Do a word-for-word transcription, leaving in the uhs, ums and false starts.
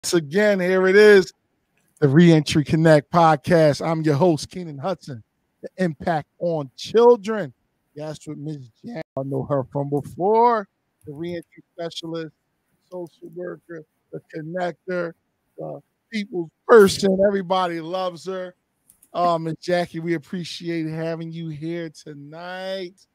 Once again, here it is, the Reentry Connect podcast. I'm your host, Kenan Hudson, the impact on children. Yes, with Miz Jan. I know her from before, the reentry specialist, social worker, the connector, the people's person. Everybody loves her. Oh, Miz Jackie, we appreciate having you here tonight.